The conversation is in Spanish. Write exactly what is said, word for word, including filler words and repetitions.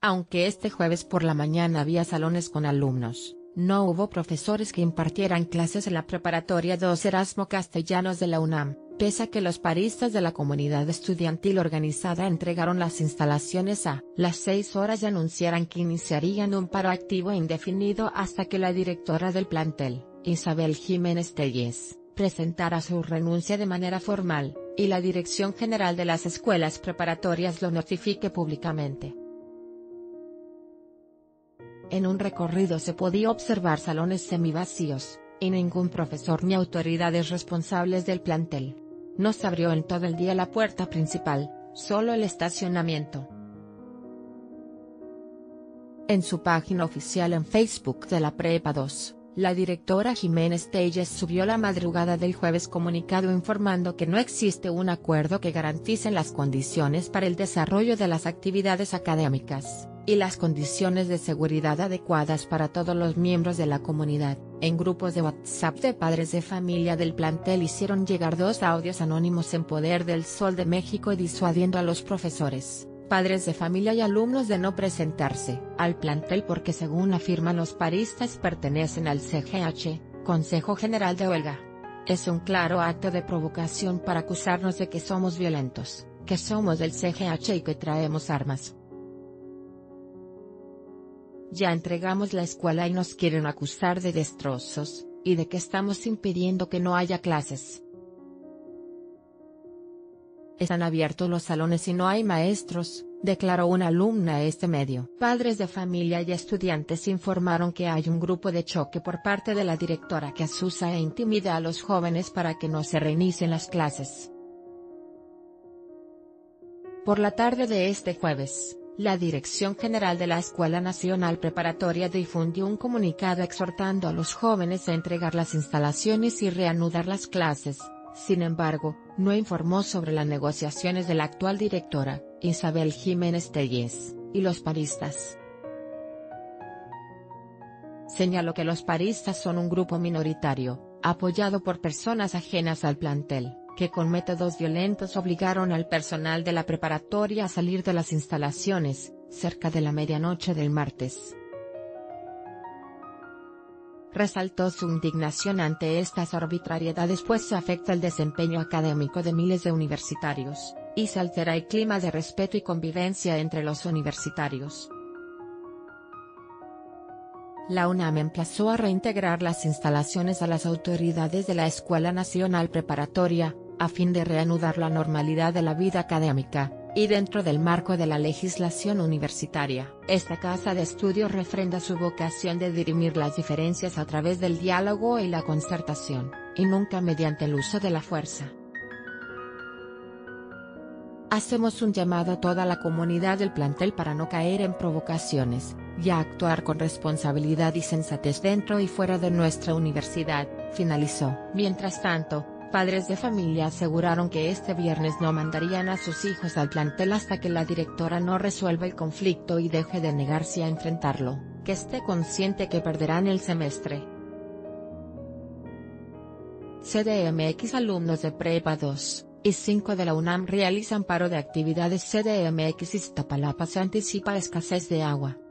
Aunque este jueves por la mañana había salones con alumnos, no hubo profesores que impartieran clases en la Preparatoria dos Erasmo Castellanos de la UNAM, pese a que los paristas de la comunidad estudiantil organizada entregaron las instalaciones a las seis horas y anunciaran que iniciarían un paro activo e indefinido hasta que la directora del plantel, Isabel Jiménez Telles, presentara su renuncia de manera formal, y la Dirección General de las Escuelas Preparatorias lo notifique públicamente. En un recorrido se podía observar salones semivacíos, y ningún profesor ni autoridades responsables del plantel. No se abrió en todo el día la puerta principal, solo el estacionamiento. En su página oficial en Facebook de la Prepa dos, la directora Jiménez Telles subió la madrugada del jueves comunicado informando que no existe un acuerdo que garantice las condiciones para el desarrollo de las actividades académicas, y las condiciones de seguridad adecuadas para todos los miembros de la comunidad. En grupos de WhatsApp de padres de familia del plantel hicieron llegar dos audios anónimos en poder del Sol de México y disuadiendo a los profesores, padres de familia y alumnos de no presentarse al plantel porque según afirman los paristas pertenecen al C G H, Consejo General de Huelga. Es un claro acto de provocación para acusarnos de que somos violentos, que somos del C G H y que traemos armas. Ya entregamos la escuela y nos quieren acusar de destrozos, y de que estamos impidiendo que no haya clases. Están abiertos los salones y no hay maestros, declaró una alumna a este medio. Padres de familia y estudiantes informaron que hay un grupo de choque por parte de la directora que asusa e intimida a los jóvenes para que no se reinicien las clases. Por la tarde de este jueves, la Dirección General de la Escuela Nacional Preparatoria difundió un comunicado exhortando a los jóvenes a entregar las instalaciones y reanudar las clases. Sin embargo, no informó sobre las negociaciones de la actual directora, Isabel Jiménez Telles, y los paristas. Señaló que los paristas son un grupo minoritario, apoyado por personas ajenas al plantel, que con métodos violentos obligaron al personal de la preparatoria a salir de las instalaciones, cerca de la medianoche del martes. Resaltó su indignación ante estas arbitrariedades pues se afecta el desempeño académico de miles de universitarios, y se altera el clima de respeto y convivencia entre los universitarios. La UNAM emplazó a reintegrar las instalaciones a las autoridades de la Escuela Nacional Preparatoria, a fin de reanudar la normalidad de la vida académica, y dentro del marco de la legislación universitaria. Esta casa de estudios refrenda su vocación de dirimir las diferencias a través del diálogo y la concertación, y nunca mediante el uso de la fuerza. Hacemos un llamado a toda la comunidad del plantel para no caer en provocaciones, y a actuar con responsabilidad y sensatez dentro y fuera de nuestra universidad, finalizó. Mientras tanto, padres de familia aseguraron que este viernes no mandarían a sus hijos al plantel hasta que la directora no resuelva el conflicto y deje de negarse a enfrentarlo, que esté consciente que perderán el semestre. C D M X alumnos de Prepa dos y cinco de la UNAM realizan paro de actividades. C D M X Iztapalapa se anticipa escasez de agua.